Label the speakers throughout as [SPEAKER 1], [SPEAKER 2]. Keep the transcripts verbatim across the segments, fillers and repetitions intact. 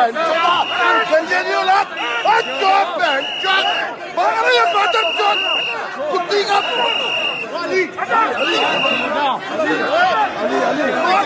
[SPEAKER 1] बहन गंजे नहीं औलाद और चौक बहन चौक भाग रही है बादल चौक कुत्ती का अली अली अली अली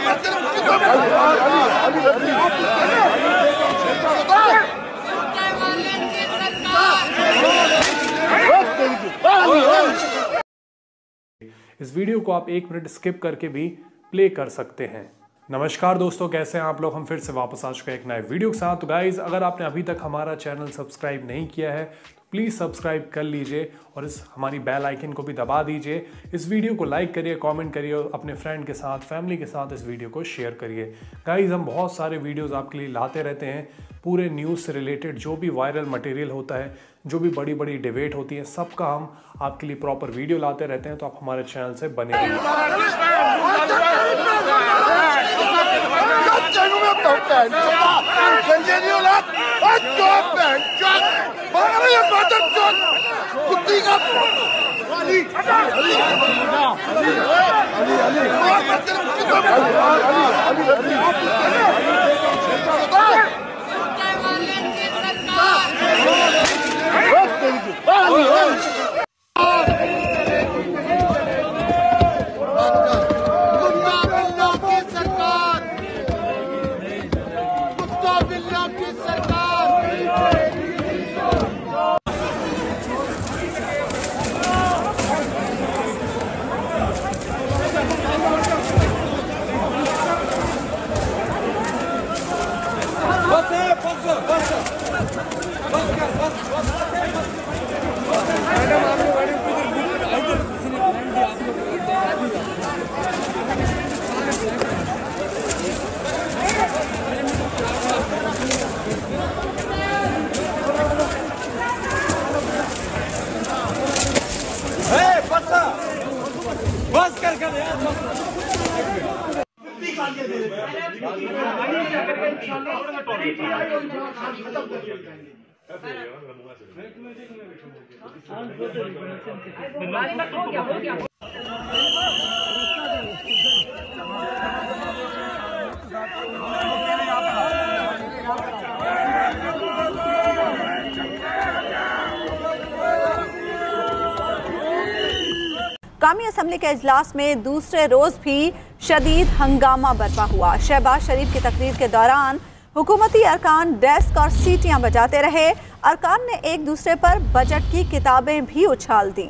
[SPEAKER 2] इस वीडियो को आप एक मिनट स्किप करके भी प्ले कर सकते हैं। नमस्कार दोस्तों, कैसे हैं आप लोग। हम फिर से वापस आ चुके हैं एक नए वीडियो के साथ। तो गाइज, अगर आपने अभी तक हमारा चैनल सब्सक्राइब नहीं किया है तो प्लीज़ सब्सक्राइब कर लीजिए और इस हमारी बेल आइकन को भी दबा दीजिए। इस वीडियो को लाइक करिए, कमेंट करिए और अपने फ्रेंड के साथ, फैमिली के साथ इस वीडियो को शेयर करिए। गाइज, हम बहुत सारे वीडियोस आपके लिए लाते रहते हैं, पूरे न्यूज़ से रिलेटेड जो भी वायरल मटेरियल होता है, जो भी बड़ी बड़ी डिबेट होती है, सबका हम आपके लिए प्रॉपर वीडियो लाते रहते हैं। तो आप हमारे चैनल से बने रहिए।
[SPEAKER 1] गंजे नहीं औलाद और चौक बहन चौक भाग रही है बादल चौक कुत्ती का अली अली अली अली
[SPEAKER 3] बस कर कर यार
[SPEAKER 4] कौमी असम्बली के इजलास में दूसरे रोज भी शदीद हंगामा बरपा हुआ। शहबाज शरीफ की तकरीर के दौरान हुकूमती अरकान डेस्क और सीटियां बजाते रहे। अरकान ने एक दूसरे पर बजट की किताबें भी उछाल दी।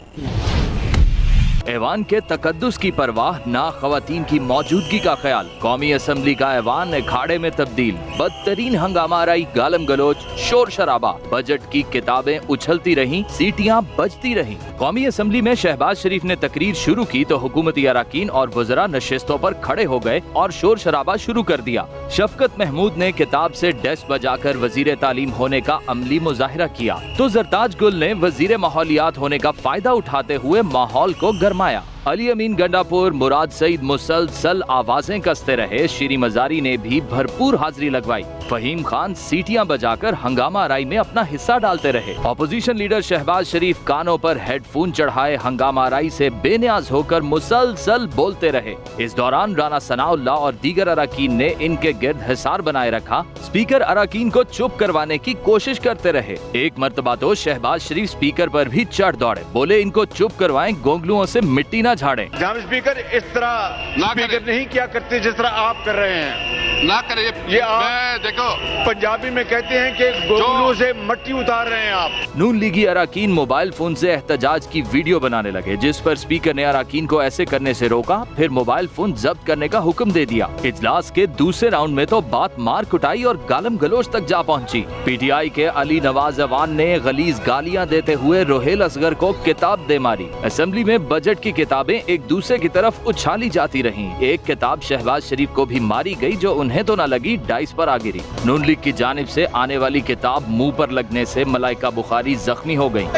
[SPEAKER 5] ऐवान के तकद्दुस की परवाह ना, खवातीन की मौजूदगी का ख्याल। कौमी असम्बली का ऐवान अखाड़े में तब्दील। बदतरीन हंगामा आराई, गालम गलोच, शोर शराबा। बजट की किताबें उछलती रहीं, सीटियां बजती रहीं। कौमी असम्बली में शहबाज शरीफ ने तकरीर शुरू की तो हुकूमती अराकीन और वज़रा नशिस्तों पर खड़े हो गए और शोर शराबा शुरू कर दिया। शफकत महमूद ने किताब से डेस्क बजाकर वजीर तालीम होने का अमली मुजाहिरा किया तो जरताज गुल ने वजीर माहौलियात होने का फायदा उठाते हुए माहौल को गरमाया। अली अमीन गंडापुर, मुराद सईद मुसलसल आवाजें कसते रहे। शीरी मजारी ने भी भरपूर हाजिरी लगवाई। फहीम खान सीटियां बजाकर हंगामा आराई में अपना हिस्सा डालते रहे। ऑपोजिशन लीडर शहबाज शरीफ कानों पर हेडफोन चढ़ाए हंगामा आराई से बेनियाज होकर मुसलसल बोलते रहे। इस दौरान राना सनाउल्लाह और दीगर अराकीन ने इनके गिर्द हिसार बनाए रखा। स्पीकर अराकीन को चुप करवाने की कोशिश करते रहे। एक मर्तबा तो शहबाज शरीफ स्पीकर पर भी चढ़ दौड़े, बोले इनको चुप करवाएं, गोंगलुओं से मिट्टी न झाड़ें।
[SPEAKER 6] जनाब स्पीकर, इस तरह स्पीकर नहीं किया करते जिस तरह आप कर रहे हैं।
[SPEAKER 7] ना करें ये आप देखो
[SPEAKER 6] पंजाबी में कहते हैं कि गोंगलू से मट्टी उतार रहे हैं आप।
[SPEAKER 5] नून लीगी अराकीन मोबाइल फोन से एहतजाज की वीडियो बनाने लगे, जिस पर स्पीकर ने अराकीन को ऐसे करने से रोका, फिर मोबाइल फोन जब्त करने का हुक्म दे दिया। इजलास के दूसरे राउंड में तो बात मार कुटाई और गालम गलोच तक जा पहुंची। पीटीआई के अली नवाज अवान ने गलीज गालियां देते हुए रोहेल असगर को किताब दे मारी। असेंबली में बजट की किताबें एक दूसरे की तरफ उछाली जाती रहीं। एक किताब शहबाज शरीफ को भी मारी गई जो उन्हें तो न लगी, डाइस पर आ गिरी। नून लीग की जानिब से आने वाली किताब मुंह पर लगने से मलाइका बुखारी जख्मी हो गयी।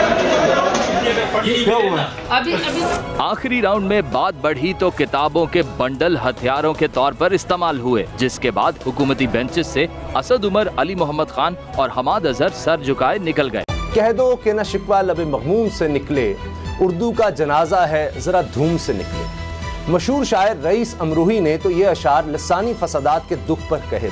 [SPEAKER 5] आखिरी राउंड में बात बढ़ी तो किताबों के बंडल हथियारों के तौर पर इस्तेमाल हुए, जिसके बाद हुकूमती बेंचेस से असद उमर, अली मोहम्मद खान और हमाद अजहर सर झुकाए निकल गए।
[SPEAKER 8] कह दो कि न शिकवा लबे मगमूम से निकले, उर्दू का जनाजा है जरा धूम से निकले। मशहूर शायर रईस अमरूही ने तो ये अशार लसानी फसादात के दुख पर कहे थे।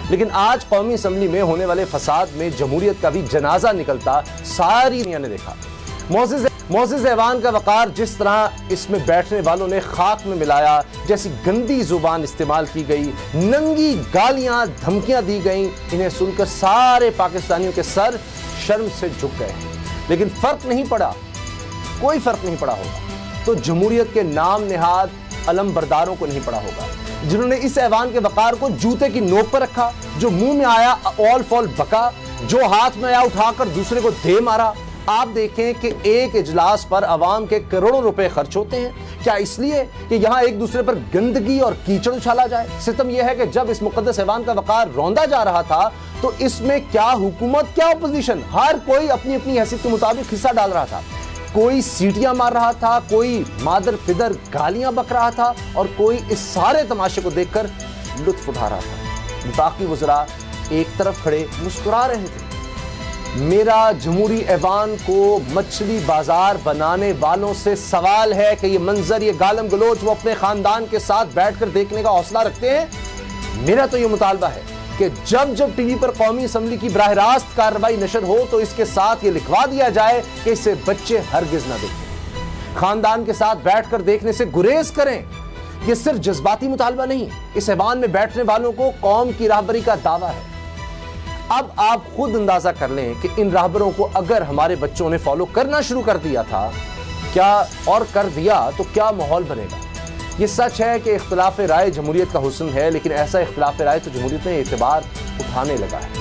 [SPEAKER 8] लेकिन आज कौमी असम्बली में होने वाले फसाद में जमहूरियत का भी जनाजा निकलता सारी दुनिया ने देखा। मोअज़्ज़िज़ मोअज़्ज़िज़ ऐवान का वक़ार जिस तरह इसमें बैठने वालों ने खाक में मिलाया, जैसी गंदी जुबान इस्तेमाल की गई, नंगी गालियां धमकियां दी गईं, इन्हें सुनकर सारे पाकिस्तानियों के सर शर्म से झुक गए। लेकिन फर्क नहीं पड़ा, कोई फर्क नहीं पड़ा होगा तो जमहूरियत के नाम निहाद अलम बरदारों को नहीं पड़ा होगा, जिन्होंने इस ऐवान के वक़ार को जूते की नोक पर रखा, जो मुंह में आया ऑल फॉल बका, जो हाथ में आया उठाकर दूसरे को दे मारा। आप देखें कि एक इजलास पर अवाम के करोड़ों रुपए खर्च होते हैं, क्या इसलिए कि यहां एक दूसरे पर गंदगी और कीचड़ उछाला जाए? सितम यह है कि जब इस मुकद्दस ऐवान का वक़ार रौंदा जा रहा था तो इसमें क्या हुकूमत क्या अपोजिशन, हर कोई अपनी अपनी हैसियत के मुताबिक हिस्सा डाल रहा था। कोई सीटियां मार रहा था, कोई मादर पिदर गालियां बक रहा था और कोई इस सारे तमाशे को देखकर लुत्फ उठा रहा था। बाकी वज़रा एक तरफ खड़े मुस्कुरा रहे थे। मेरा जमहूरी ऐवान को मछली बाजार बनाने वालों से सवाल है कि ये मंजर, ये गालम गलोच वो अपने खानदान के साथ बैठकर देखने का हौसला रखते हैं? मेरा तो ये मुतालबा है कि जब जब टीवी पर कौमी असम्बली की बराह रास्त कार्रवाई नशर हो तो इसके साथ ये लिखवा दिया जाए कि इसे बच्चे हरगिज ना देखें, खानदान के साथ बैठकर देखने से गुरेज करें। ये सिर्फ जज्बाती मुतालबा नहीं, इस ऐवान में बैठने वालों को कौम की राहबरी का दावा है। अब आप खुद अंदाजा कर लें कि इन राहबरों को अगर हमारे बच्चों ने फॉलो करना शुरू कर दिया था क्या और कर दिया तो क्या माहौल बनेगा। ये सच है कि इख्तिलाफ राय जमहूरियत का हुस्न है, लेकिन ऐसा इख्तिलाफ राय तो जमहूरियत में एतबार उठाने लगा है।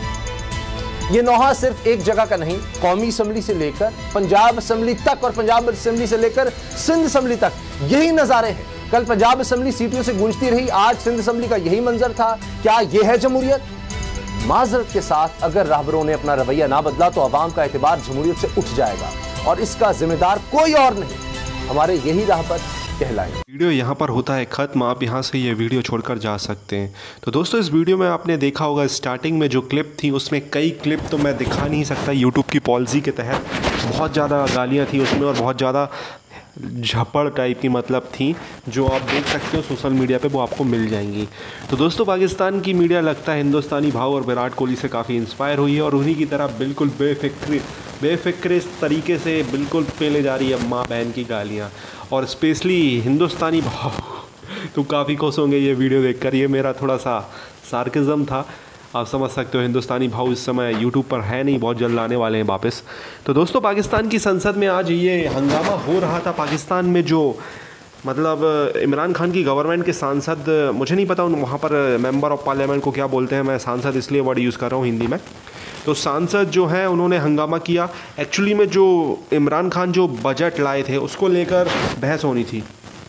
[SPEAKER 8] ये नौहा सिर्फ एक जगह का नहीं, कौमी असम्बली से लेकर पंजाब असम्बली तक और पंजाब असम्बली से लेकर सिंध असम्बली तक यही नज़ारे हैं। कल पंजाब असम्बली सीटों से गूंजती रही, आज सिंध असम्बली का यही मंजर था। क्या यह है जमहूरियत? माजरत के साथ अगर राहबरों ने अपना रवैया ना बदला तो अवाम का एतबार जमहूरियत से उठ जाएगा और इसका जिम्मेदार कोई और नहीं, हमारे यही राहबर कहलाएं।
[SPEAKER 9] वीडियो यहाँ पर होता है ख़त्म, आप यहाँ से ये वीडियो छोड़कर जा सकते हैं। तो दोस्तों इस वीडियो में आपने देखा होगा स्टार्टिंग में जो क्लिप थी उसमें कई क्लिप तो मैं दिखा नहीं सकता यूट्यूब की पॉलिसी के तहत, बहुत ज़्यादा गालियाँ थी उसमें और बहुत ज़्यादा झपड़ टाइप की मतलब थी, जो आप देख सकते हो सोशल मीडिया पे, वो आपको मिल जाएंगी। तो दोस्तों पाकिस्तान की मीडिया लगता है हिंदुस्तानी भाव और विराट कोहली से काफ़ी इंस्पायर हुई है और उन्हीं की तरह बिल्कुल बेफिक्र बेफिक्र इस तरीके से बिल्कुल पेले जा रही है माँ बहन की गालियाँ, और स्पेशली हिंदुस्तानी भाव तो काफ़ी खुश होंगे ये वीडियो देखकर। ये मेरा थोड़ा सा सार्किज़म था, आप समझ सकते हो। हिंदुस्तानी भाव इस समय यूट्यूब पर है नहीं, बहुत जल्द आने वाले हैं वापस। तो दोस्तों पाकिस्तान की संसद में आज ये हंगामा हो रहा था। पाकिस्तान में जो मतलब इमरान खान की गवर्नमेंट के सांसद, मुझे नहीं पता वहाँ पर मेंबर ऑफ पार्लियामेंट को क्या बोलते हैं, मैं सांसद इसलिए वर्ड यूज़ कर रहा हूँ हिंदी में। तो सांसद जो हैं उन्होंने हंगामा किया। एक्चुअली में जो इमरान खान जो बजट लाए थे उसको लेकर बहस होनी थी।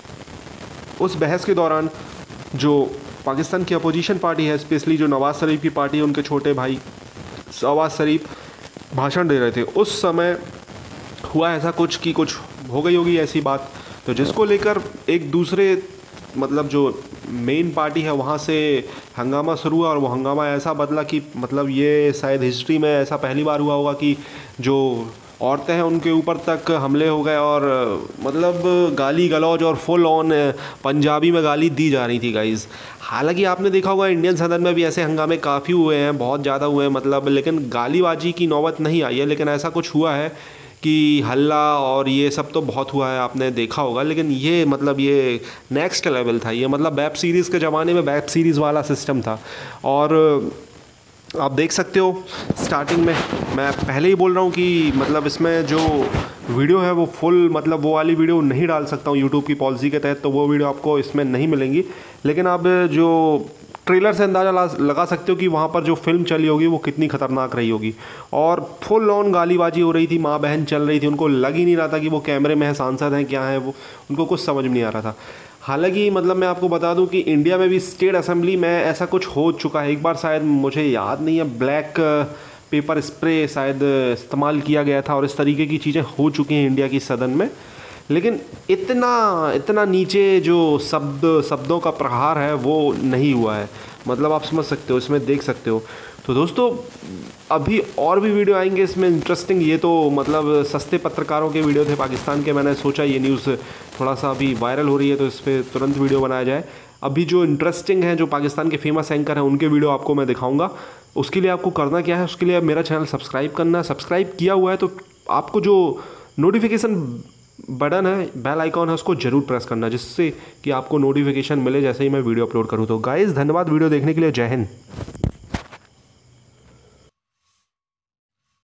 [SPEAKER 9] उस बहस के दौरान जो पाकिस्तान की अपोजिशन पार्टी है, स्पेशली जो नवाज़ शरीफ की पार्टी है, उनके छोटे भाई शहबाज शरीफ भाषण दे रहे थे। उस समय हुआ ऐसा कुछ कि कुछ हो गई होगी ऐसी बात, तो जिसको लेकर एक दूसरे मतलब जो मेन पार्टी है वहाँ से हंगामा शुरू हुआ और वो हंगामा ऐसा बदला कि मतलब ये शायद हिस्ट्री में ऐसा पहली बार हुआ होगा कि जो औरतें हैं उनके ऊपर तक हमले हो गए और मतलब गाली गलौज और फुल ऑन पंजाबी में गाली दी जा रही थी गाइज़। हालांकि आपने देखा होगा इंडियन सदन में भी ऐसे हंगामे काफ़ी हुए हैं, बहुत ज़्यादा हुए हैं मतलब, लेकिन गालीबाजी की नौबत नहीं आई है। लेकिन ऐसा कुछ हुआ है कि हल्ला और ये सब तो बहुत हुआ है, आपने देखा होगा। लेकिन ये मतलब ये नेक्स्ट लेवल था, ये मतलब वेब सीरीज़ के ज़माने में वेब सीरीज़ वाला सिस्टम था। और आप देख सकते हो स्टार्टिंग में मैं पहले ही बोल रहा हूँ कि मतलब इसमें जो वीडियो है वो फुल मतलब वो वाली वीडियो नहीं डाल सकता हूँ यूट्यूब की पॉलिसी के तहत, तो वो वीडियो आपको इसमें नहीं मिलेंगी। लेकिन आप जो ट्रेलर से अंदाज़ा लगा सकते हो कि वहाँ पर जो फिल्म चली होगी वो कितनी ख़तरनाक रही होगी। और फुल ऑन गालीबाजी हो रही थी, माँ बहन चल रही थी, उनको लग ही नहीं रहा था कि वो कैमरे में है, सांसद हैं, क्या है, वो उनको कुछ समझ में नहीं आ रहा था। हालांकि मतलब मैं आपको बता दूं कि इंडिया में भी स्टेट असेंबली में ऐसा कुछ हो चुका है एक बार, शायद मुझे याद नहीं है, ब्लैक पेपर स्प्रे शायद इस्तेमाल किया गया था और इस तरीके की चीज़ें हो चुकी हैं इंडिया की सदन में। लेकिन इतना इतना नीचे जो शब्द शब्दों का प्रहार है वो नहीं हुआ है, मतलब आप समझ सकते हो, इसमें देख सकते हो तो दोस्तों अभी और भी वीडियो आएंगे इसमें इंटरेस्टिंग। ये तो मतलब सस्ते पत्रकारों के वीडियो थे पाकिस्तान के, मैंने सोचा ये न्यूज़ थोड़ा सा अभी वायरल हो रही है तो इस पर तुरंत वीडियो बनाया जाए। अभी जो इंटरेस्टिंग है, जो पाकिस्तान के फेमस एंकर हैं, उनके वीडियो आपको मैं दिखाऊंगा। उसके लिए आपको करना क्या है, उसके लिए मेरा चैनल सब्सक्राइब करना। सब्सक्राइब किया हुआ है तो आपको जो नोटिफिकेशन बटन है, बेल आइकॉन है, उसको जरूर प्रेस करना, जिससे कि आपको नोटिफिकेशन मिले जैसे ही मैं वीडियो अपलोड करूँ। तो गाइस धन्यवाद वीडियो देखने के लिए। जय हिंद।